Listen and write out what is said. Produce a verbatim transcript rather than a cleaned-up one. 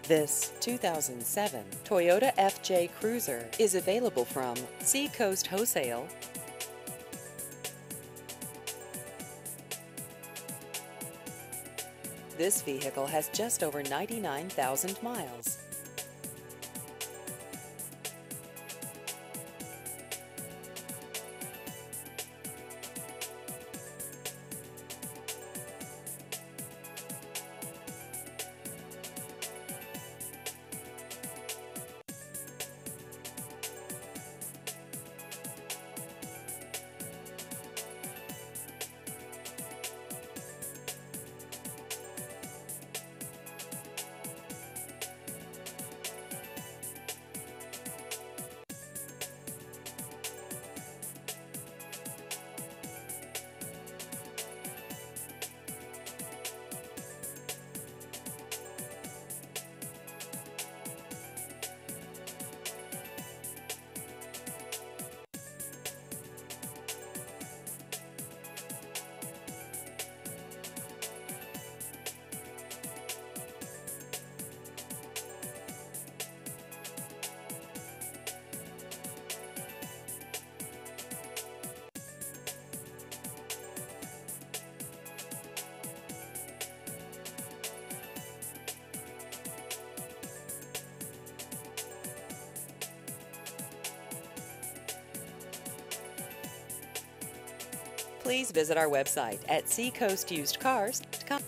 This two thousand seven Toyota F J Cruiser is available from Seacoast Wholesale. This vehicle has just over ninety-nine thousand miles. Please visit our website at seacoast used cars dot com.